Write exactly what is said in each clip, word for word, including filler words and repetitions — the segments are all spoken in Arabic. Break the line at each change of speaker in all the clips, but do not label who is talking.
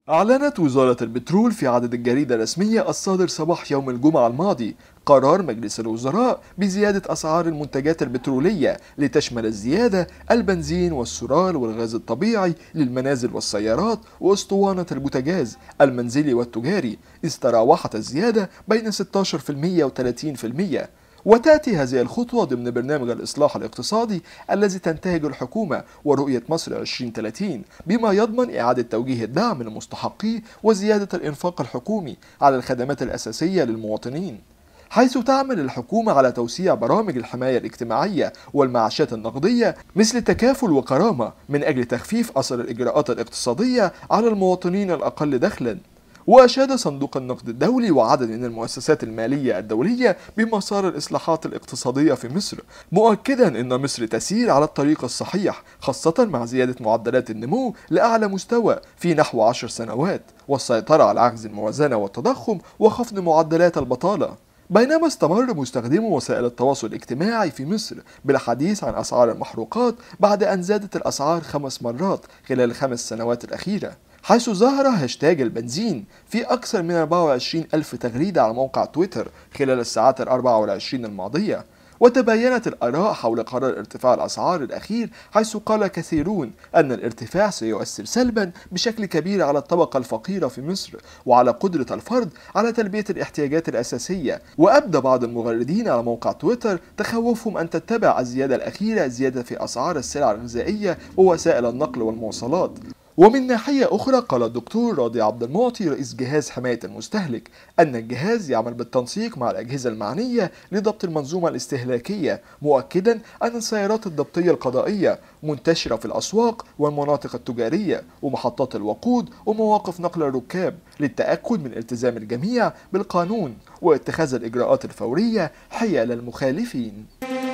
أعلنت وزارة البترول في عدد الجريدة الرسمية الصادر صباح يوم الجمعة الماضي قرار مجلس الوزراء بزيادة أسعار المنتجات البترولية لتشمل الزيادة البنزين والسولار والغاز الطبيعي للمنازل والسيارات وأسطوانة البوتاجاز المنزلي والتجاري، إذ تراوحت الزيادة بين ستة عشر بالمئة و ثلاثين بالمئة. وتأتي هذه الخطوة ضمن برنامج الإصلاح الاقتصادي الذي تنتهج الحكومة ورؤية مصر عشرين ثلاثين، بما يضمن إعادة توجيه الدعم لمستحقيه وزيادة الإنفاق الحكومي على الخدمات الأساسية للمواطنين، حيث تعمل الحكومة على توسيع برامج الحماية الاجتماعية والمعاشات النقدية مثل تكافل وكرامة من أجل تخفيف أثر الإجراءات الاقتصادية على المواطنين الأقل دخلاً. وأشاد صندوق النقد الدولي وعدد من المؤسسات المالية الدولية بمسار الإصلاحات الاقتصادية في مصر، مؤكدا أن مصر تسير على الطريق الصحيح، خاصة مع زيادة معدلات النمو لأعلى مستوى في نحو عشر سنوات، والسيطرة على عجز الموازنة والتضخم وخفض معدلات البطالة. بينما استمر مستخدمو وسائل التواصل الاجتماعي في مصر بالحديث عن أسعار المحروقات بعد أن زادت الأسعار خمس مرات خلال الخمس سنوات الأخيرة، حيث ظهر هاشتاج البنزين في أكثر من أربعة وعشرين ألف تغريدة على موقع تويتر خلال الساعات الأربع والعشرين الماضية. وتباينت الآراء حول قرار ارتفاع الأسعار الأخير، حيث قال كثيرون أن الارتفاع سيؤثر سلبا بشكل كبير على الطبقة الفقيرة في مصر وعلى قدرة الفرد على تلبية الاحتياجات الأساسية. وأبدى بعض المغردين على موقع تويتر تخوفهم أن تتبع الزيادة الأخيرة زيادة في أسعار السلع الغذائية ووسائل النقل والمواصلات. ومن ناحية أخرى قال الدكتور راضي عبد المعطي رئيس جهاز حماية المستهلك أن الجهاز يعمل بالتنسيق مع الأجهزة المعنية لضبط المنظومة الاستهلاكية، مؤكدا أن السيارات الضبطية القضائية منتشرة في الأسواق والمناطق التجارية ومحطات الوقود ومواقف نقل الركاب للتأكد من التزام الجميع بالقانون واتخاذ الإجراءات الفورية حيال المخالفين.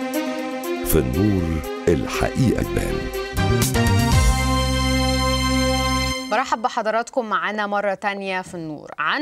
في النور الحقيقة تبان.
برحب بحضراتكم معنا مرة تانية في النور. عن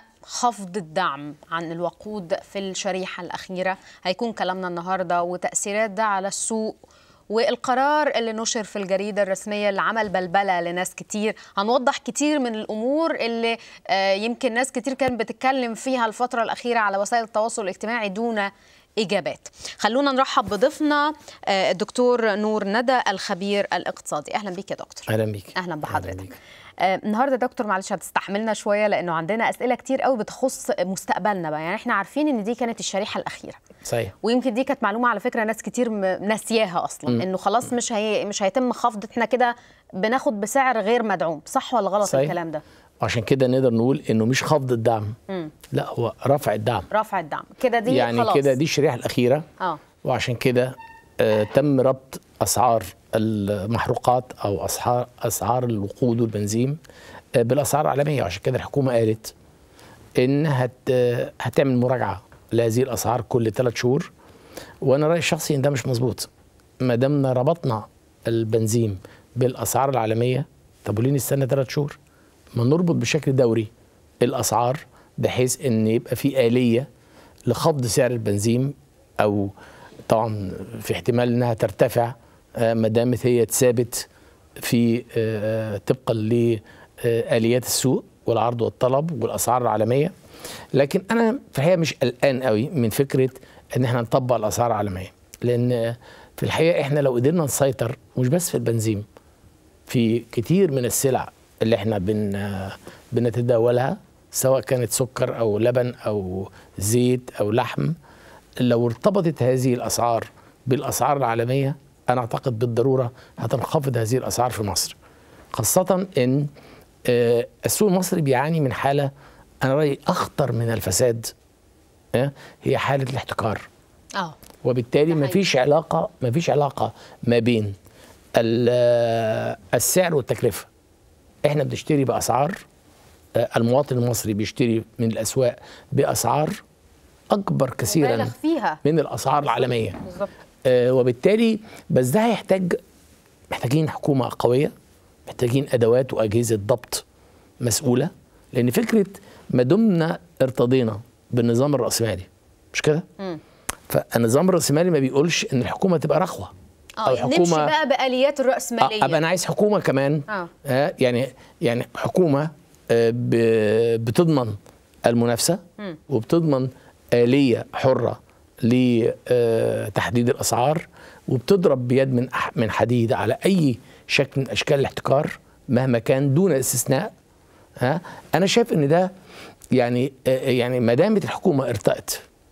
خفض الدعم عن الوقود في الشريحة الأخيرة هيكون كلامنا النهاردة، وتأثيرات ده على السوق، والقرار اللي نشر في الجريدة الرسمية اللي عمل بلبلة لناس كتير. هنوضح كتير من الأمور اللي يمكن ناس كتير كانت بتتكلم فيها الفترة الأخيرة على وسائل التواصل الاجتماعي دون إجابات. خلونا نرحب بضيفنا الدكتور نور ندى الخبير الاقتصادي. أهلا بيك يا دكتور.
أهلا بيك.
أهلا بحضرتك. آه النهارده دكتور معلش هتستحملنا شويه لانه عندنا اسئله كتير قوي بتخص مستقبلنا بقى. يعني احنا عارفين ان دي كانت الشريحه الاخيره،
صحيح،
ويمكن دي كانت معلومه على فكره ناس كتير ناسياها اصلا، م. انه خلاص مش هي مش هيتم خفض، احنا كده بناخد بسعر غير مدعوم. صح ولا غلط صحيح. الكلام ده؟
عشان كده نقدر نقول انه مش خفض الدعم، م. لا هو رفع الدعم.
رفع الدعم كده دي
يعني
خلاص.
كده دي الشريحه الاخيره. اه وعشان كده آه تم ربط اسعار المحروقات او اسعار اسعار الوقود والبنزين آه بالاسعار العالميه. عشان كده الحكومه قالت ان هت هتعمل مراجعه لهذه الاسعار كل ثلاث شهور. وانا رايي الشخصي ان ده مش مظبوط. ما دامنا ربطنا البنزين بالاسعار العالميه، طب وليه نستنى ثلاث شهور؟ ما نربط بشكل دوري الاسعار بحيث ان يبقى في آلية لخفض سعر البنزين، او طبعا في احتمال انها ترتفع ما دامت هي ثابت في طبقا لآليات السوق والعرض والطلب والاسعار العالميه. لكن انا في الحقيقه مش قلقان قوي من فكره ان احنا نطبق الاسعار العالميه، لان في الحقيقه احنا لو قدرنا نسيطر مش بس في البنزين، في كتير من السلع اللي احنا بن بنتداولها سواء كانت سكر او لبن او زيت او لحم، لو ارتبطت هذه الاسعار بالاسعار العالميه انا اعتقد بالضروره هتنخفض هذه الاسعار في مصر، خاصه ان السوق المصري بيعاني من حاله انا رايي اخطر من الفساد، هي حاله الاحتكار. اه وبالتالي ما فيش علاقه ما فيش علاقه ما بين السعر والتكلفه. احنا بنشتري باسعار، المواطن المصري بيشتري من الاسواق باسعار اكبر كثيرا
فيها
من الاسعار العالميه بالظبط. آه وبالتالي بس ده هيحتاج محتاجين حكومه قويه، محتاجين ادوات واجهزه ضبط مسؤوله، لان فكره ما دمنا ارتضينا بالنظام الراسمالي مش كده؟ فالنظام الراسمالي ما بيقولش ان الحكومه تبقى رخوه
او حكومه نمشي بقى باليات الراسماليه.
ابقى انا عايز حكومه كمان آه. آه يعني يعني حكومه بتضمن المنافسه وبتضمن آلية حرة لتحديد الأسعار، وبتضرب بيد من من حديد على أي شكل من أشكال الاحتكار مهما كان دون استثناء. ها أنا شايف إن ده يعني يعني ما دامت الحكومة ارتأت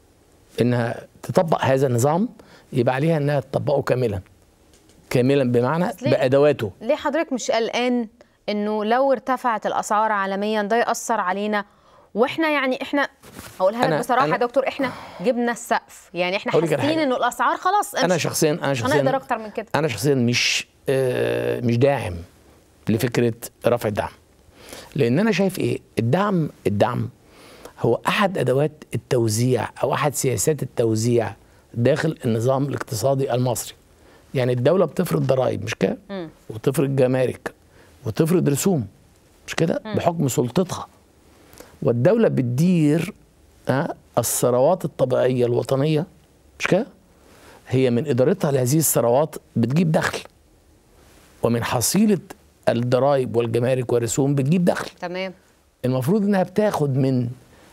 إنها تطبق هذا النظام يبقى عليها إنها تطبقه كاملا كاملا بمعنى بأدواته.
ليه حضرتك مش قلقان إنه لو ارتفعت الأسعار عالميا ده يأثر علينا؟ واحنا يعني احنا هقولها لك بصراحه يا دكتور، احنا جبنا السقف، يعني احنا حاسين انه الاسعار خلاص
انا شخصيا انا شخصيا
هنقدر اكتر من كده.
انا شخصيا مش آه مش داعم لفكره رفع الدعم، لان انا شايف ايه الدعم الدعم هو احد ادوات التوزيع او احد سياسات التوزيع داخل النظام الاقتصادي المصري. يعني الدوله بتفرض ضرائب مش كده، وتفرض جمارك وتفرض رسوم مش كده بحكم سلطتها، والدولة بتدير الثروات الطبيعية الوطنية مش كده؟ هي من إدارتها لهذه الثروات بتجيب دخل، ومن حصيلة الضرائب والجمارك والرسوم بتجيب دخل.
تمام.
المفروض إنها بتاخد من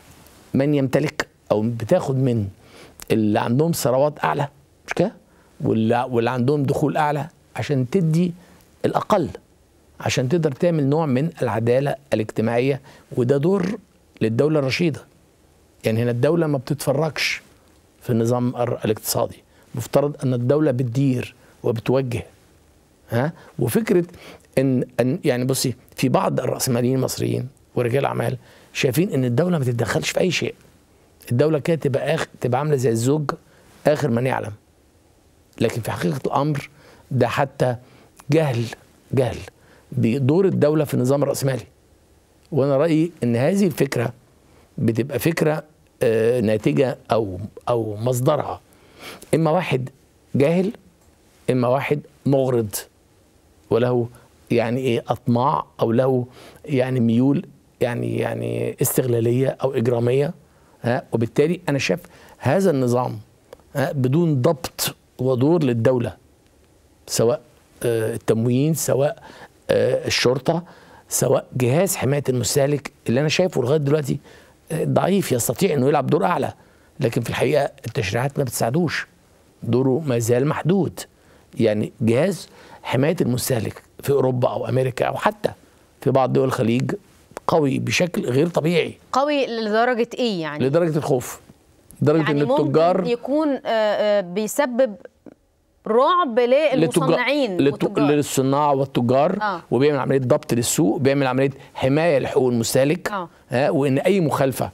من يمتلك أو بتاخد من اللي عندهم ثروات أعلى مش كده؟ واللي, واللي عندهم دخول أعلى عشان تدي الأقل، عشان تقدر تعمل نوع من العدالة الاجتماعية، وده دور للدولة الرشيدة. يعني هنا الدولة ما بتتفرجش في النظام الاقتصادي، مفترض أن الدولة بتدير وبتوجه. ها وفكرة إن, إن يعني بصي في بعض الرأسماليين المصريين ورجال أعمال شايفين إن الدولة ما تتدخلش في أي شيء. الدولة كده تبقى آخر تبقى عاملة زي الزوج آخر من يعلم، لكن في حقيقة الأمر ده حتى جهل جهل بدور الدولة في النظام الرأسمالي. وأنا رأيي إن هذه الفكرة بتبقى فكرة آه ناتجة أو أو مصدرها إما واحد جاهل، إما واحد مغرض وله يعني إيه أطماع أو له يعني ميول يعني يعني استغلالية أو إجرامية. ها وبالتالي أنا شايف هذا النظام ها بدون ضبط ودور للدولة، سواء آه التموين، سواء آه الشرطة، سواء جهاز حماية المستهلك اللي أنا شايفه لغاية دلوقتي ضعيف، يستطيع أنه يلعب دور أعلى، لكن في الحقيقة التشريعات ما بتساعدوش، دوره ما زال محدود. يعني جهاز حماية المستهلك في أوروبا أو أمريكا أو حتى في بعض دول الخليج قوي بشكل غير طبيعي.
قوي لدرجة إيه يعني؟
لدرجة الخوف، لدرجة
يعني
أن التجار
ممكن يكون بيسبب رعب للمصنعين
والتجار، للصناع والتجار. آه. وبيعمل عمليه ضبط للسوق، بيعمل عمليه حمايه لحقوق المستهلك. آه. آه وان اي مخالفه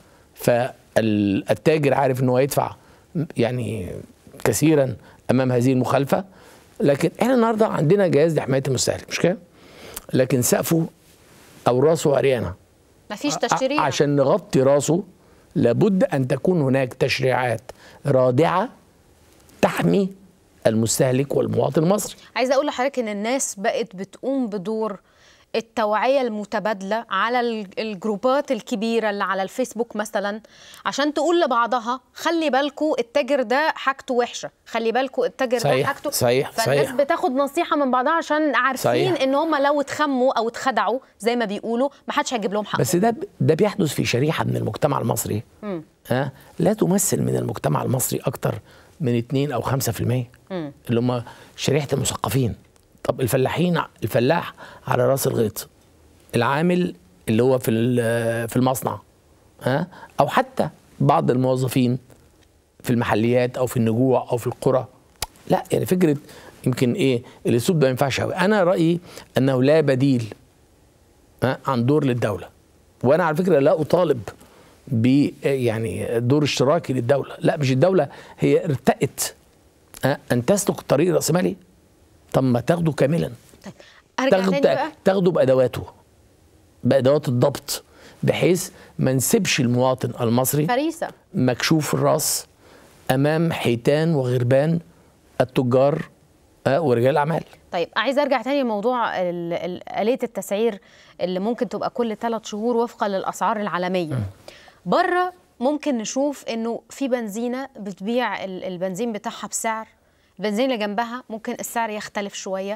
فالتاجر عارف ان هو يدفع يعني كثيرا امام هذه المخالفه. لكن احنا النهارده عندنا جهاز لحمايه المستهلك مش كده، لكن سقفه او راسه عريانه،
مفيش تشريع.
عشان نغطي راسه لابد ان تكون هناك تشريعات رادعه تحمي المستهلك والمواطن المصري.
عايزه اقول لحضرتك ان الناس بقت بتقوم بدور التوعيه المتبادله على الجروبات الكبيره اللي على الفيسبوك مثلا، عشان تقول لبعضها خلي بالكم التاجر ده حاجته وحشه، خلي بالكم التاجر ده حاجته.
صحيح
فالناس
صحيح.
بتاخد نصيحه من بعضها عشان عارفين صحيح. ان هم لو اتخموا او اتخدعوا زي ما بيقولوا ما حدش هيجيب لهم حقهم.
بس ده ده بيحدث في شريحه من المجتمع المصري م. ها لا تمثل من المجتمع المصري اكتر من اتنين أو خمسة في المية اللي هم شريحة المثقفين. طب الفلاحين، الفلاح على راس الغيط، العامل اللي هو في في المصنع، ها أو حتى بعض الموظفين في المحليات أو في النجوع أو في القرى. لا يعني فكرة يمكن إيه الأسلوب ده ما ينفعش قوي. أنا رأيي أنه لا بديل ها عن دور للدولة، وأنا على فكرة لا أطالب ب يعني دور اشتراكي للدوله، لا مش الدوله هي ارتأت ان تسلك الطريق الرأسمالي. طب ما تاخده كاملا، تاخده تاخده بادواته، بادوات الضبط، بحيث ما نسيبش المواطن المصري
فريسه
مكشوف الراس امام حيتان وغربان التجار ورجال الاعمال.
طيب عايز ارجع تاني لموضوع آلية التسعير اللي ممكن تبقى كل ثلاث شهور وفقا للاسعار العالميه. م. بره ممكن نشوف انه في بنزينه بتبيع البنزين بتاعها بسعر، البنزين اللي جنبها ممكن السعر يختلف شويه،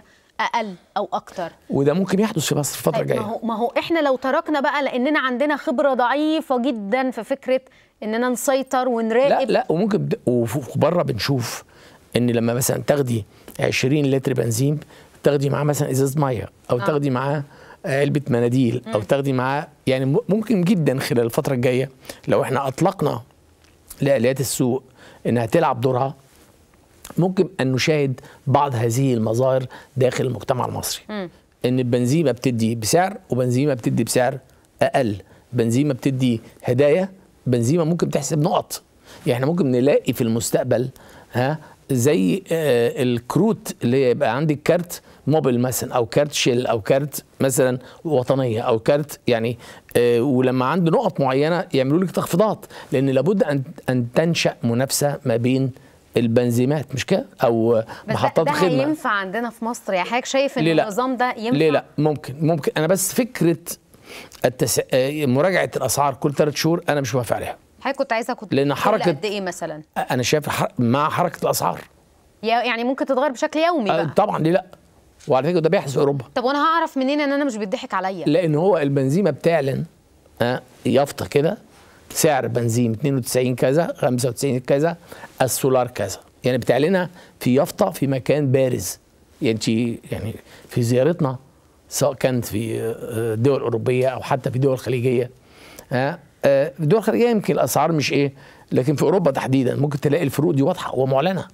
اقل او اكتر،
وده ممكن يحدث في مصر الفتره الجايه.
ما هو ما هو احنا لو تركنا بقى، لاننا عندنا خبره ضعيفه جدا في فكره اننا نسيطر ونراقب.
لا لا وممكن وبره بنشوف ان لما مثلا تاخدي عشرين لتر بنزين تاخدي معاه مثلا ازازه ميه، او آه. تاخدي معاه علبه مناديل، او تاخدي معاه، يعني ممكن جدا خلال الفتره الجايه لو احنا اطلقنا لآليات السوق انها تلعب دورها، ممكن ان نشاهد بعض هذه المظاهر داخل المجتمع المصري. م. ان البنزيمه بتدي بسعر، وبنزيمه بتدي بسعر اقل، بنزيمه بتدي هدايا، بنزيمه ممكن تحسب نقط. يعني احنا ممكن نلاقي في المستقبل ها زي آه الكروت اللي يبقى عندك كارت موبيل مثلا، او كارت شيل، او كارت مثلا وطنيه، او كارت يعني آه ولما عنده نقط معينه يعملوا لك تخفيضات، لان لابد ان ان تنشا منافسه ما بين البنزيمات، مش كده؟ او محطات الخدمه.
ده ينفع عندنا في مصر؟ يا حضرتك شايف ان النظام ده ينفع؟
ليه لا؟ ممكن ممكن انا بس فكره التس... مراجعه الاسعار كل ثلاث شهور انا مش موافق عليها.
حضرتك كنت عايزه كنت
لان حركه
قد ايه مثلا؟
انا شايف حر... مع حركه الاسعار
يعني ممكن تتغير بشكل يومي بقى.
طبعا ليه لا؟ وعلى فكره ده بيحدث في اوروبا.
طب وانا هعرف منين ان انا مش بيضحك عليا؟
لان هو البنزيمه بتعلن ها يافطه كده سعر بنزين اثنين وتسعين كذا، خمسة وتسعين كذا، السولار كذا، يعني بتعلنها في يافطه في مكان بارز. يعني يعني في زيارتنا سواء كانت في دول اوروبيه او حتى في دول خليجيه، ها في الدول الخليجيه يمكن الاسعار مش ايه، لكن في اوروبا تحديدا ممكن تلاقي الفروق دي واضحه ومعلنه.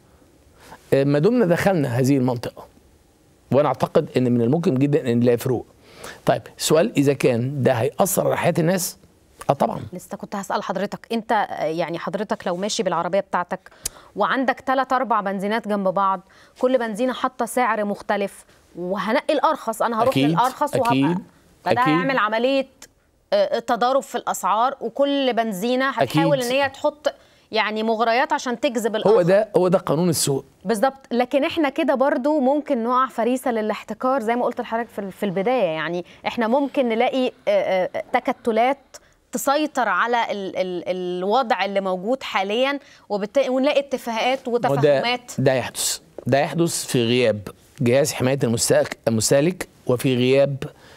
ما دمنا دخلنا هذه المنطقه، وانا اعتقد ان من الممكن جدا ان نلاقي فروق. طيب السؤال اذا كان ده هيأثر على حياه الناس؟ اه طبعا.
لسه كنت هسأل حضرتك، انت يعني حضرتك لو ماشي بالعربيه بتاعتك وعندك ثلاث اربع بنزينات جنب بعض، كل بنزينه حاطه سعر مختلف، وهنقي الارخص، انا هروح
أكيد
للارخص وهبقى
أكيد
فده هيعمل عمليه تضارب في الاسعار، وكل بنزينه هتحاول ان هي تحط يعني مغريات عشان تجذب الاخر.
هو ده هو ده قانون السوق
بالظبط. لكن احنا كده برضو ممكن نقع فريسه للاحتكار زي ما قلت لحضرتك في البدايه، يعني احنا ممكن نلاقي تكتلات تسيطر على ال ال الوضع اللي موجود حاليا، وبالتالي ونلاقي اتفاقات وتفاهمات.
ده, ده يحدث ده يحدث في غياب جهاز حمايه المستهلك، وفي غياب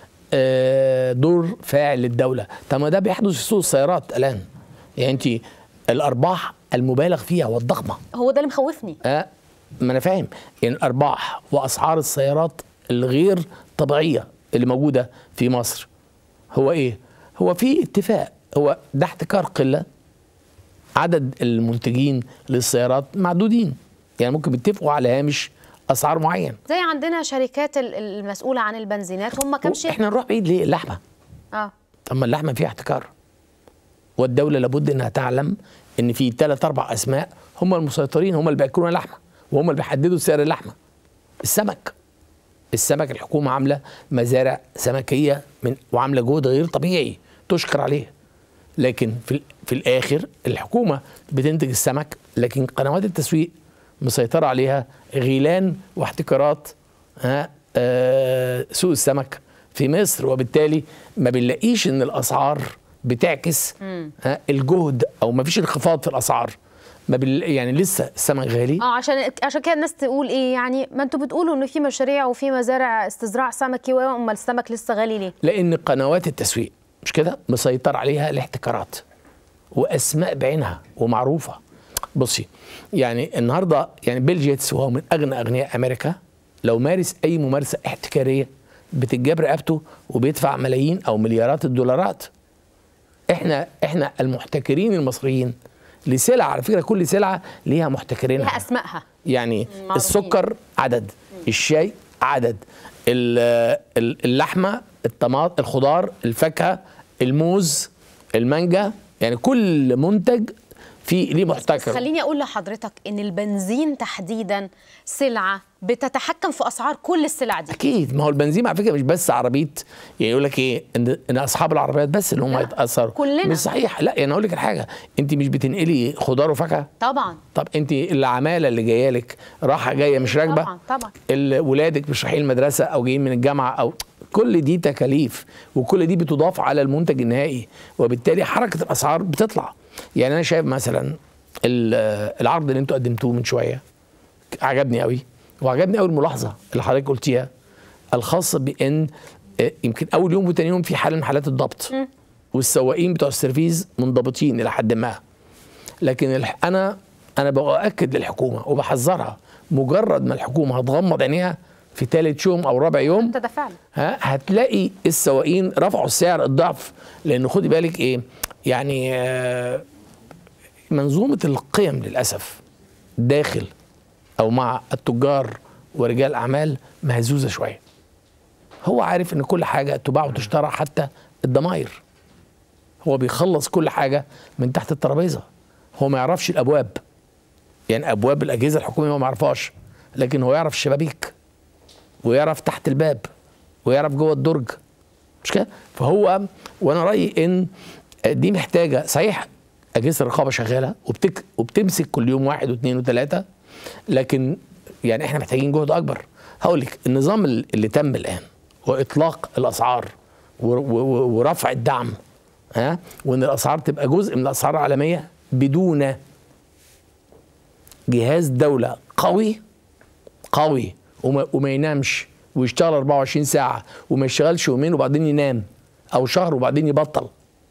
دور فاعل للدوله. طب ما ده بيحدث في سوق السيارات الان. يعني انت الارباح المبالغ فيها والضخمه
هو ده اللي مخوفني.
اه ما انا فاهم. يعني الارباح واسعار السيارات الغير طبيعيه اللي موجوده في مصر هو ايه؟ هو في اتفاق، هو ده احتكار قله، عدد المنتجين للسيارات معدودين، يعني ممكن بيتفقوا على هامش اسعار معين.
زي عندنا شركات المسؤوله عن البنزينات هم كام شركه.
احنا نروح بعيد ليه؟ اللحمه.
اه
طب ما اللحمه فيها احتكار، والدوله لابد انها تعلم ان في ثلاث اربع اسماء هم المسيطرين، هم اللي بياكلون اللحمه، وهم اللي بيحددوا سعر اللحمه. السمك السمك الحكومه عامله مزارع سمكيه من وعامله جهد غير طبيعي تشكر عليه، لكن في في الاخر الحكومه بتنتج السمك، لكن قنوات التسويق مسيطره عليها غيلان واحتكارات ها آه سوق السمك في مصر، وبالتالي ما بنلاقيش ان الاسعار بتعكس ها الجهد، او ما فيش انخفاض في الاسعار. ما بال... يعني لسه السمك غالي.
اه عشان عشان كده الناس تقول ايه، يعني ما انتوا بتقولوا انه في مشاريع وفي مزارع استزراع سمكي، امال السمك لسه غالي ليه؟
لان قنوات التسويق مش كده مسيطر عليها الاحتكارات واسماء بعينها ومعروفه. بصي يعني النهارده يعني بيل جيتس وهو من اغنى اغنياء امريكا لو مارس اي ممارسه احتكاريه بتتجاب رقبته وبيدفع ملايين او مليارات الدولارات. احنا احنا المحتكرين المصريين لسلعه، على فكره كل سلعه ليها محتكرينها،
ليها اسمائها.
يعني معروفين. السكر عدد، الشاي عدد، اللحمه، الطماط، الخضار، الفاكهه، الموز، المانجا، يعني كل منتج في ليه محتكر.
خليني اقول لحضرتك ان البنزين تحديدا سلعه بتتحكم في اسعار كل السلع دي.
اكيد، ما هو البنزين على فكره مش بس عربيه، يعني يقول لك ايه ان ان اصحاب العربيات بس اللي هم هيتاثروا،
كلنا.
مش صحيح. لا يعني اقول لك الحاجه، انت مش بتنقلي خضار وفاكهه؟
طبعا.
طب انت العماله اللي جايه لك راحه جايه مش راكبه؟
طبعا طبعا.
ولادك مش رايحين المدرسه او جايين من الجامعه، او كل دي تكاليف، وكل دي بتضاف على المنتج النهائي، وبالتالي حركه الاسعار بتطلع. يعني انا شايف مثلا العرض اللي انتوا قدمتوه من شويه عجبني قوي، وعجبني قوي الملاحظه اللي حضرتك قلتيها الخاصه بان يمكن اول يوم وتاني يوم في حاله من حالات الضبط، والسواقين بتوع السيرفيز منضبطين الى حد ما، لكن انا انا باكد للحكومه وبحذرها، مجرد ما الحكومه هتغمض عينيها في ثالث يوم او رابع يوم
تدفعنا
ها هتلاقي السواقين رفعوا السعر الضعف. لانه خدي بالك ايه يعني آه منظومه القيم للاسف داخل او مع التجار ورجال الاعمال مهزوزه شويه. هو عارف ان كل حاجه تباع وتشترى حتى الضماير. هو بيخلص كل حاجه من تحت الترابيزه. هو ما يعرفش الابواب، يعني ابواب الاجهزه الحكوميه هو ما يعرفهاش، لكن هو يعرف الشبابيك ويعرف تحت الباب ويعرف جوه الدرج، مش كده؟ فهو وانا رايي ان دي محتاجه صحيح اجهزه الرقابه شغاله وبتك وبتمسك كل يوم واحد واثنين وثلاثه، لكن يعني احنا محتاجين جهد اكبر. هقول لك النظام اللي تم الان واطلاق الاسعار ورفع الدعم، ها، وان الاسعار تبقى جزء من الاسعار العالميه بدون جهاز دوله قوي قوي وما, وما ينامش ويشتغل أربعة وعشرين ساعه وما يشتغلش يومين وبعدين ينام او شهر وبعدين يبطل.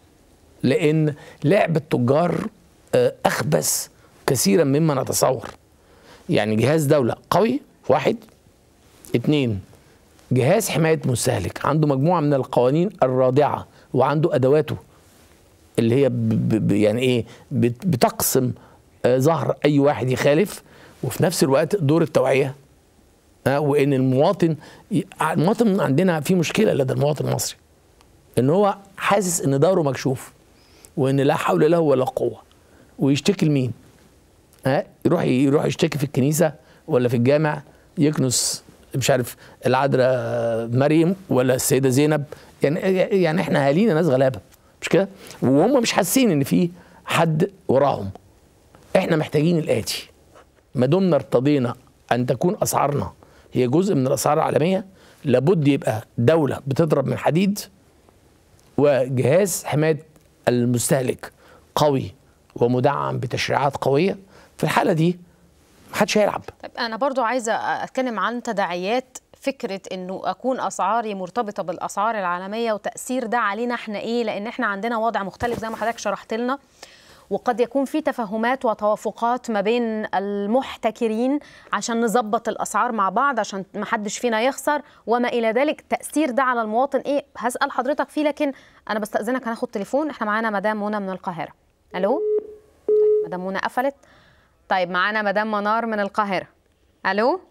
لان لعب التجار اخبث كثيرا مما نتصور. يعني جهاز دوله قوي واحد، اثنين جهاز حمايه مستهلك عنده مجموعه من القوانين الرادعه وعنده ادواته اللي هي ب ب يعني ايه بتقسم ظهر اي واحد يخالف، وفي نفس الوقت دور التوعيه. أه وان المواطن المواطن عندنا في مشكله لدى المواطن المصري ان هو حاسس ان دوره مكشوف وان لا حول له ولا قوه، ويشتكي لمين؟ أه يروح يروح يشتكي في الكنيسه ولا في الجامع، يكنس مش عارف العذراء مريم ولا السيده زينب. يعني يعني احنا اهالينا ناس غلابه، مش كده؟ وهم مش حاسين ان في حد وراهم. احنا محتاجين الاتي: ما دمنا ارتضينا ان تكون اسعارنا هي جزء من الاسعار العالميه، لابد يبقى دوله بتضرب من حديد وجهاز حمايه المستهلك قوي ومدعم بتشريعات قويه. في الحاله دي محدش هيلعب.
طيب انا برضو عايزه اتكلم عن تداعيات فكره انه اكون اسعاري مرتبطه بالاسعار العالميه وتاثير ده علينا احنا ايه، لان احنا عندنا وضع مختلف زي ما حضرتك شرحت لنا، وقد يكون في تفاهمات وتوافقات ما بين المحتكرين عشان نظبط الاسعار مع بعض عشان ما حدش فينا يخسر وما الى ذلك. تاثير ده على المواطن ايه هسال حضرتك فيه، لكن انا بستاذنك هناخد تليفون. احنا معانا مدام منى من القاهره. الو. طيب مدام منى قفلت. طيب معانا مدام منار من القاهره. الو.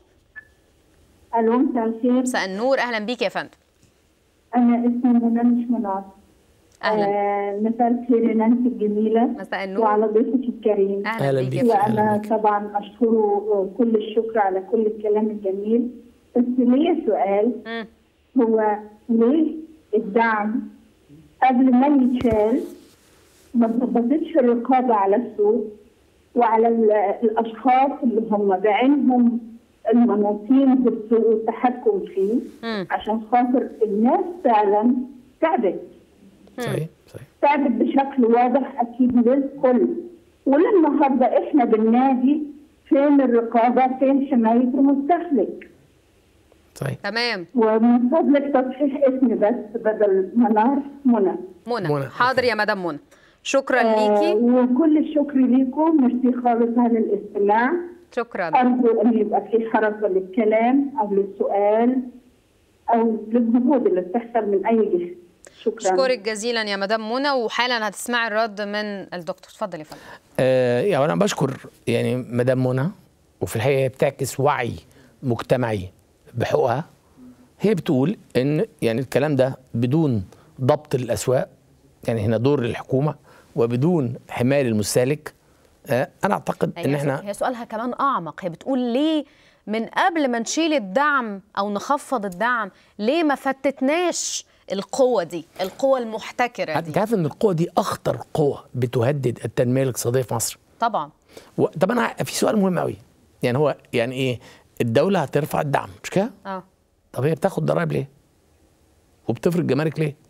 الو مساء الخير.
مساء النور، اهلا بيك يا فندم.
انا اسمي منى مش منار.
اهلا.
آه مساء الخير يا نانسي الجميله.
مساء النور.
وعلى ضيفك الكريم.
اهلا بيك.
وانا طبعا اشكره كل الشكر على كل الكلام الجميل، بس ليا سؤال. م. هو ليه الدعم قبل ما يتشال ما ضبطتش الرقابه على السوق وعلى الاشخاص اللي هم بعينهم المنوطين بالسوق والتحكم فيه، م. عشان خاطر الناس فعلا تعبت.
صحيح صحيح.
تعبت بشكل واضح اكيد للكل، وللنهارده احنا بالنادي فين الرقابه؟ فين حمايه المستهلك؟
صحيح.
تمام.
ومن فضلك تصحيح اسمي بس بدل منار منى.
منى. حاضر يا مدام منى. شكرا
آه
ليكي.
وكل الشكر ليكم، ميرسي خالص على الاستماع.
شكرا.
ارجو ان يبقى في حركه للكلام او للسؤال او للجهود اللي بتحصل من اي جهه. شكرا.
اشكرك جزيلا يا مدام منى، وحالا هتسمعي الرد من الدكتور. اتفضلي يا فندم.
آه يعني انا بشكر يعني مدام منى، وفي الحقيقه هي بتعكس وعي مجتمعي بحقوقها. هي بتقول ان يعني الكلام ده بدون ضبط للاسواق، يعني هنا دور للحكومه، وبدون حمايه للمستهلك. آه انا اعتقد ان احنا
هي سؤالها كمان اعمق. هي بتقول ليه من قبل ما نشيل الدعم او نخفض الدعم ليه ما فتتناش القوة دي، القوة المحتكرة دي؟
انت عارف ان القوة دي اخطر قوة بتهدد التنمية الاقتصادية في مصر.
طبعا.
و... طب انا في سؤال مهم قوي، يعني هو يعني ايه الدولة هترفع الدعم مش كده؟
اه.
طب هي بتاخد ضرائب ليه؟ وبتفرض جمارك ليه؟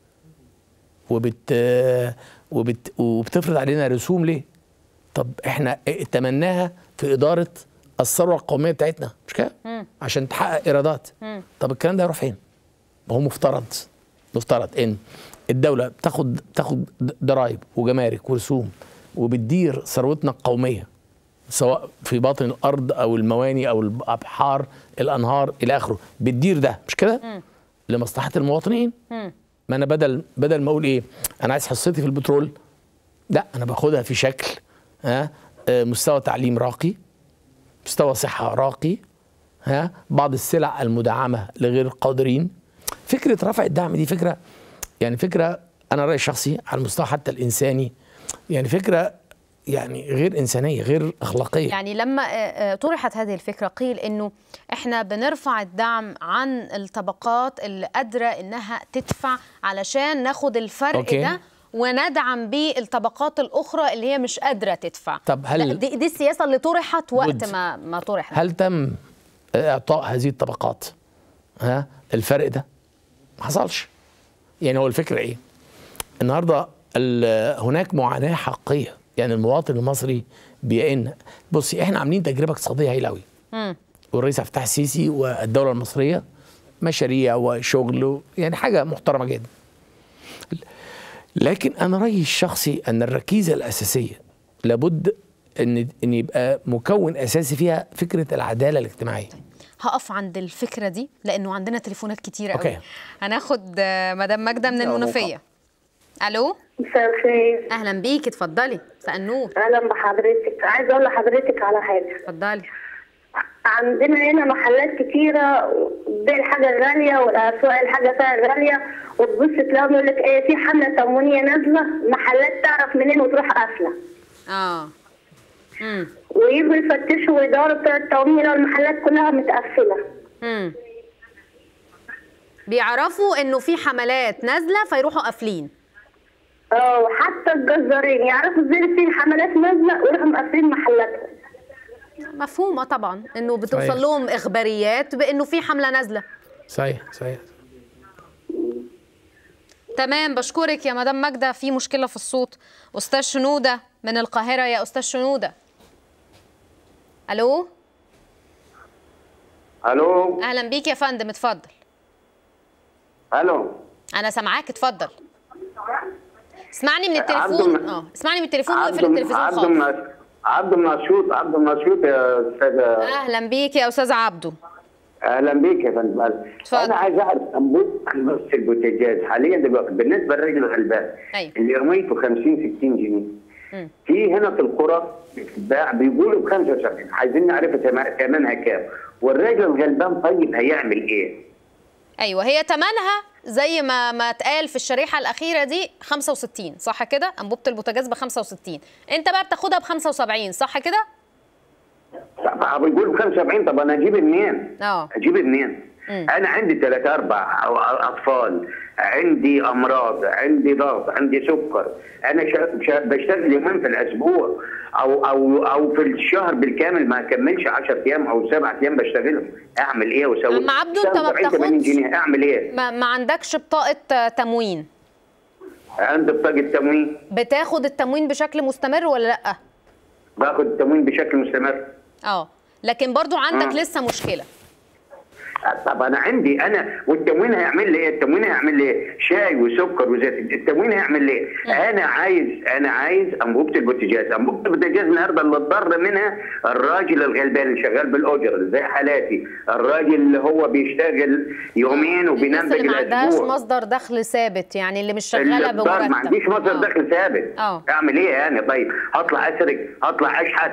وبت وبت وبتفرض علينا رسوم ليه؟ طب احنا اتمناها في إدارة الثروة القومية بتاعتنا مش كده؟ عشان تحقق إيرادات. مم. طب الكلام ده هيروح فين؟ هو مفترض مفترض ان الدوله بتاخد بتاخد ضرائب وجمارك ورسوم وبتدير ثروتنا القوميه سواء في باطن الارض او المواني او الابحار الانهار الى اخره، بتدير ده مش كده؟ لمصلحه المواطنين. م. ما انا بدل بدل ما اقول ايه انا عايز حصتي في البترول، لا انا باخدها في شكل ها مستوى تعليم راقي، مستوى صحه راقي، ها بعض السلع المدعمه لغير القادرين. فكره رفع الدعم دي فكره يعني فكره انا رايي الشخصي على المستوى حتى الانساني يعني فكره يعني غير إنسانية غير أخلاقية.
يعني لما طرحت هذه الفكرة قيل إنه إحنا بنرفع الدعم عن الطبقات اللي قادرة إنها تدفع علشان ناخد الفرق أوكي. ده وندعم بيه الطبقات الأخرى اللي هي مش قادرة تدفع.
طب هل
دي, دي السياسة اللي طرحت وقت ما ما طرحت؟
هل تم إعطاء هذه الطبقات ها الفرق ده؟ ما حصلش. يعني هو الفكرة إيه؟ النهاردة هناك معاناة حقيقية، يعني المواطن المصري بيئن. بصي احنا عاملين تجربه اقتصاديه هايله قوي، والرئيس عبد الفتاح السيسي والدوله المصريه مشاريع وشغل يعني حاجه محترمه جدا. لكن انا رايي الشخصي ان الركيزه الاساسيه لابد ان ان يبقى مكون اساسي فيها فكره العداله الاجتماعيه.
هقف عند الفكره دي لانه عندنا تليفونات كتيره قوي. هناخد مدام ماجده من المنوفيه. الو
مساء الخير.
اهلا بيكي، اتفضلي. مساء النور.
اهلا بحضرتك. عايزه اقول لحضرتك على حاجه.
اتفضلي.
عندنا هنا محلات كتيره بيع الحاجه الغاليه والاسواق الحاجه فيها غاليه، وتبص تلاقيهم يقول لك ايه في حمله تموينيه نازله، محلات تعرف منين وتروح قافله.
اه امم
ويجوا يفتشوا ويدوروا بتوع التموين لو المحلات كلها متقفله.
امم بيعرفوا انه في حملات نازله فيروحوا قافلين.
اه وحتى الجزارين يعرفوا ازاي في حملات نازله ويروحوا مقفلين محلاتهم.
مفهومه طبعا انه بتوصل صحيح. لهم اخباريات بانه في حمله نازله.
صحيح صحيح.
تمام، بشكرك يا مدام ماجده. في مشكله في الصوت. استاذ شنوده من القاهره. يا استاذ شنوده. الو
الو.
اهلا بيك يا فندم، اتفضل.
الو
انا سامعاك، اتفضل. اسمعني من التليفون. اه اسمعني من التليفون واقفل التلفزيون خالص.
عبده عبده النشوط عبده النشوط يا استاذ.
اهلا بيك يا استاذ عبده.
اهلا بيك يا فندم. انا عايز اعرف انبوب بس البوتاجاز حاليا دلوقتي بالنسبه للراجل الغلبان
أيوة.
اللي رميته خمسين ستين جنيه م. في هنا في القرى بتتباع بيقولوا ب خمسة وسبعين، عايزين نعرف ثمنها كام، والراجل الغلبان طيب هيعمل ايه؟
ايوه هي ثمنها زي ما ما اتقال في الشريحه الاخيره دي خمسة وستين، صح كده؟ انبوبه البوتاجاز ب خمسة وستين، انت بقى بتاخدها ب خمسة وسبعين، صح كده؟
طب بيقولوا ب خمسة وسبعين، طب انا اجيب منين؟
اه
اجيب منين؟ انا عندي ثلاث اربع اطفال، عندي امراض، عندي ضغط، عندي سكر، انا شا... شا... بشتغل يومين في الاسبوع او او او في الشهر بالكامل ما اكملش عشرة ايام او سبعة ايام بشتغلهم، اعمل ايه واسوي؟
اما عبده انت ما بتاخدش،
اعمل ايه؟
ما, ما عندكش بطاقه تموين؟
عندي بطاقه تموين.
بتاخد التموين بشكل مستمر ولا لا؟
باخد التموين بشكل مستمر.
اه لكن برضو عندك آه. لسه مشكله.
طب انا عندي انا والتموين هيعمل لي ايه؟ التموين هيعمل لي ايه؟ شاي وسكر وزيت، التموين هيعمل لي ايه؟ انا عايز انا عايز انبوبه البوتاجاز، انبوبه البوتاجاز النهارده اللي اتضر منها الراجل الغلبان اللي شغال بالاجر زي حالاتي، الراجل اللي هو بيشتغل يومين وبينام باقي الاسبوع.
ما عندهاش مصدر دخل ثابت، يعني اللي مش شغاله بمرتب.
ما عنديش مصدر أوه. دخل ثابت.
اه
اعمل ايه يعني؟ طيب هطلع اسرق، هطلع اشحت.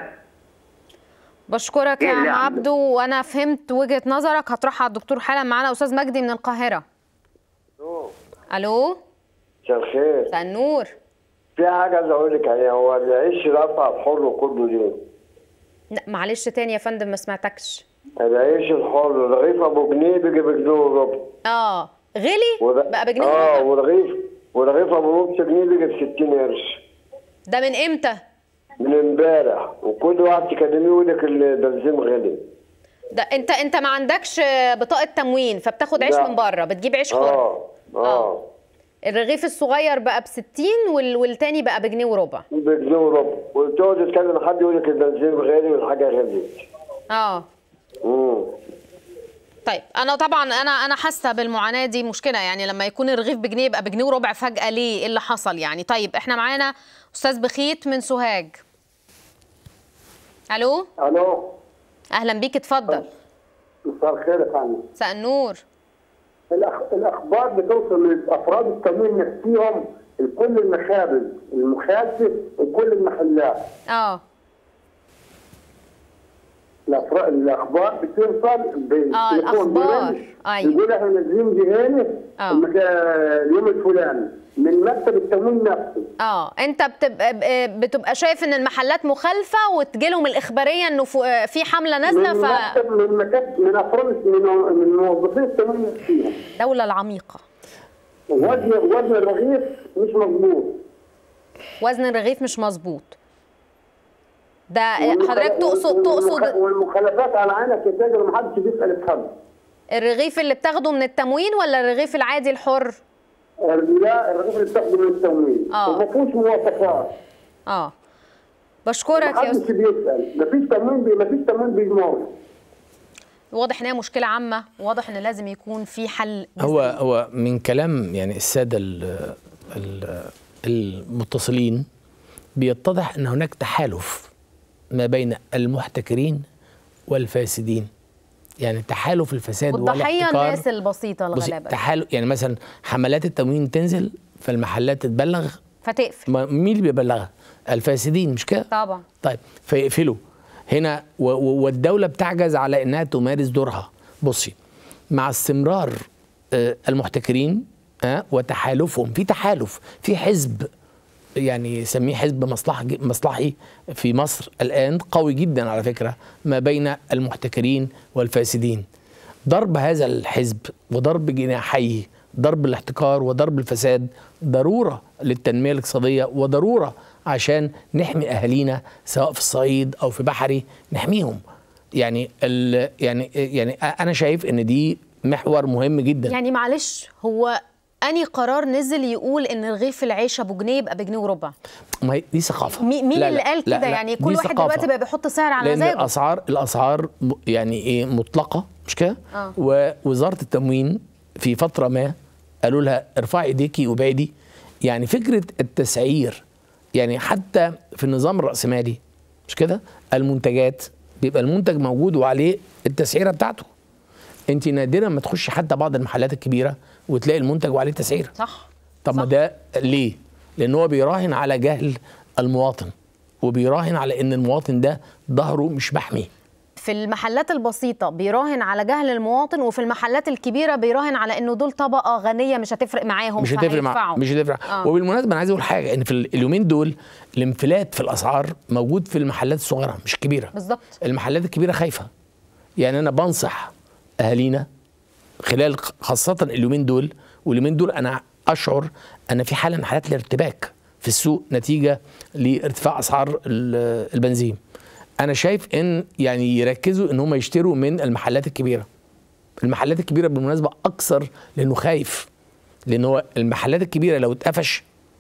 بشكرك يا عم عبده، وانا فهمت وجهه نظرك. هتروح على الدكتور حالا. معانا استاذ مجدي من القاهره.
الو
الو
مساء الخير.
مساء النور.
في حاجه عايز اقول لك عليها، هو العيش رفع الحر كله ليه؟
لا معلش تاني يا فندم ما سمعتكش.
العيش الحر رغيف ابو جنيه بيجي بجنيه وربع.
اه غلي ود... بقى بجنيه وربع.
اه ورغيف ورغيف ابو نص جنيه بيجي ب ستين قرش.
ده من امتى؟
من امبارح، وكل واحد تكلميه يقول لك البنزين غالي.
ده انت انت ما عندكش بطاقه تموين فبتاخد عيش من بره، بتجيب عيش حر.
اه اه
الرغيف الصغير بقى ب ستين وال... والتاني بقى بجنيه وربع.
بجنيه وربع، وتقعد تتكلم حد يقول لك البنزين غالي والحاجه غاليه.
اه
امم
طيب انا طبعا انا انا حاسه بالمعاناه دي، مشكله يعني لما يكون الرغيف بجنيه يبقى بجنيه وربع فجاه، ليه؟ ايه اللي حصل يعني؟ طيب احنا معانا استاذ بخيت من سوهاج. الو.
الو.
اهلا بيك، اتفضل.
مساء الخير يا فندم.
مساء النور.
الأخ... الاخبار بتوصل لافراد التموين نفسهم لكل المخابز المخازن وكل المحلات.
اه
الأفراد... الاخبار بتوصل ب...
اه الاخبار
ايوه يقول احنا نازلين بهانه المك... اليوم الفلاني من مكتب التموين نفسه.
اه انت بتبقى بتبقى شايف ان المحلات مخالفه وتجي لهم الاخباريه انه في حمله نازله
من
ف
مكتب من مكتب من افراد من من موظفين التموين نفسهم.
الدوله العميقه.
وزن وزن الرغيف مش مظبوط.
وزن الرغيف مش مظبوط. ده حضرتك تقصد تقصد
والمخالفات على عينك يا تاجر، ما حدش بيسال حد.
الرغيف اللي بتاخده من التموين ولا الرغيف العادي الحر؟
لا، الرغيف اللي بتاخده من التموين وما فيهوش مواصفات.
اه بشكرك
يا استاذ. محدش بيسال، مفيش تموين بي... مفيش تموين بيمر.
واضح ان هي مشكله عامه، واضح ان لازم يكون في حل.
هو هو من كلام يعني الساده المتصلين بيتضح ان هناك تحالف ما بين المحتكرين والفاسدين، يعني تحالف الفساد
والضحيه الناس البسيطه الغلابه.
تحالف يعني مثلا حملات التموين تنزل فالمحلات تتبلغ
فتقفل.
مين اللي بيبلغها؟ الفاسدين، مش كده؟
طبعا.
طيب فيقفلوا هنا والدوله بتعجز على انها تمارس دورها. بصي، مع استمرار المحتكرين وتحالفهم، في تحالف في حزب يعني يسميه حزب مصلحي مصلحي في مصر الآن قوي جدا على فكرة ما بين المحتكرين والفاسدين. ضرب هذا الحزب وضرب جناحيه، ضرب الاحتكار وضرب الفساد، ضرورة للتنمية الاقتصادية وضرورة عشان نحمي أهالينا سواء في الصعيد أو في بحري، نحميهم. يعني ال يعني يعني أنا شايف إن دي محور مهم جدا.
يعني معلش، هو أني قرار نزل يقول إن رغيف العيش أبو جنيه يبقى بجنيه وربع؟
ما هي دي ثقافة.
مين لا اللي لا قال كده؟ يعني كل واحد دلوقتي بقى بيحط سعر على مزاجه.
لأن الأسعار الأسعار يعني إيه مطلقة، مش كده؟ آه. ووزارة التموين في فترة ما قالوا لها ارفعي ايديكي وبعدي. يعني فكرة التسعير، يعني حتى في النظام الرأسمالي مش كده؟ المنتجات بيبقى المنتج موجود وعليه التسعيرة بتاعته. انت نادرا ما تخشي حتى بعض المحلات الكبيره وتلاقي المنتج وعليه تسعيره.
صح.
طب ما ده ليه؟ لان هو بيراهن على جهل المواطن، وبيراهن على ان المواطن ده ظهره مش محمي.
في المحلات البسيطه بيراهن على جهل المواطن، وفي المحلات الكبيره بيراهن على انه دول طبقه غنيه مش هتفرق معاهم،
مش هتفرق مع مش هتفرق. آه. وبالمناسبه انا عايز اقول حاجه، ان في اليومين دول الانفلات في الاسعار موجود في المحلات الصغيره مش الكبيره.
بالظبط.
المحلات الكبيره خايفه. يعني انا بنصح اهالينا خلال خاصه اليومين دول، واليومين دول انا اشعر ان في حاله من حالات الارتباك في السوق نتيجه لارتفاع اسعار البنزين. انا شايف ان يعني يركزوا ان هم يشتروا من المحلات الكبيره. المحلات الكبيره بالمناسبه اكثر لانه خايف، لان هو المحلات الكبيره لو اتقفش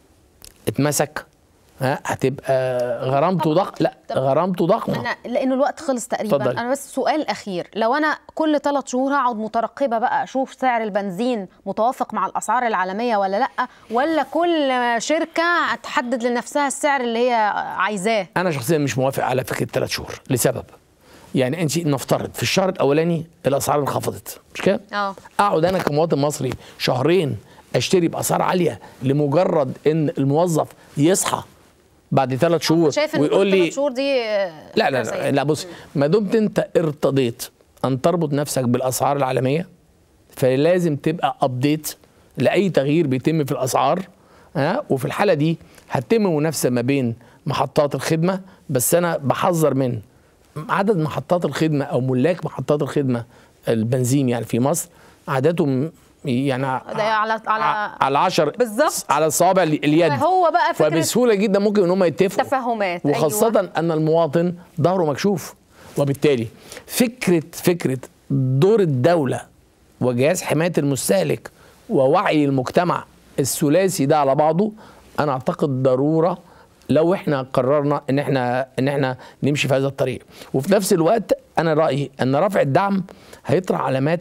اتمسك ها هتبقى غرامته ضخم. لا غرامته ضخمه.
انا لانه الوقت خلص تقريبا. فضل. انا بس سؤال اخير، لو انا كل ثلاث شهور هقعد مترقبه بقى اشوف سعر البنزين متوافق مع الاسعار العالميه ولا لا، ولا كل شركه هتحدد لنفسها السعر اللي هي عايزاه؟
انا شخصيا مش موافق على فكره ثلاث شهور لسبب. يعني انت نفترض في الشهر الاولاني الاسعار انخفضت مش كده؟ اه اقعد انا كمواطن مصري شهرين اشتري باسعار عاليه لمجرد ان الموظف يصحى بعد ثلاث شهور ويقول لي
شهور دي
لا لا لا, لا بص، ما دمت انت ارتضيت ان تربط نفسك بالاسعار العالميه فلازم تبقى ابديت لاي تغيير بيتم في الاسعار. ها وفي الحاله دي هتتم منافسه ما بين محطات الخدمه، بس انا بحذر من عدد محطات الخدمه او ملاك محطات الخدمه البنزين يعني في مصر عددهم يعني
على على
على عشر
بالظبط
على صابع اليد.
هو بقى فكرة
فبسهوله جدا ممكن ان هم يتفقوا
تفاهمات،
وخاصه
أيوة.
ان المواطن ظهره مكشوف، وبالتالي فكره فكره دور الدوله وجهاز حمايه المستهلك ووعي المجتمع الثلاثي ده على بعضه، انا اعتقد ضروره لو احنا قررنا ان احنا ان احنا نمشي في هذا الطريق. وفي نفس الوقت انا رايي ان رفع الدعم هيطرح علامات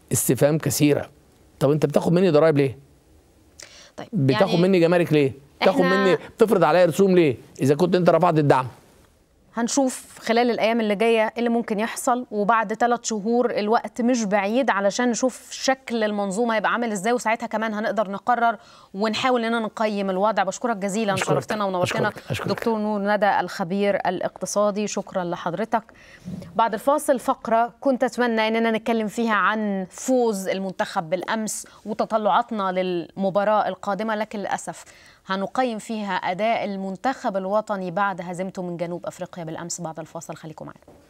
استفهام كثيره. طب انت بتاخد مني ضرائب ليه؟
طيب
بتاخد
يعني
مني جمارك ليه؟ بتاخد مني بتفرض عليا رسوم ليه؟ اذا كنت انت رفعت الدعم.
هنشوف خلال الأيام اللي جاية اللي ممكن يحصل، وبعد ثلاث شهور الوقت مش بعيد علشان نشوف شكل المنظومة يبقى عامل ازاي، وساعتها كمان هنقدر نقرر ونحاول اننا نقيم الوضع. بشكرك جزيلا، شرفتنا ونورتنا دكتور نور ندى الخبير الاقتصادي، شكرا لحضرتك. بعد الفاصل فقرة كنت أتمنى اننا نتكلم فيها عن فوز المنتخب بالأمس وتطلعاتنا للمباراة القادمة، لكن للأسف هنقيم فيها أداء المنتخب الوطني بعد هزيمته من جنوب أفريقيا بالأمس. بعد الفاصل خليكم معنا.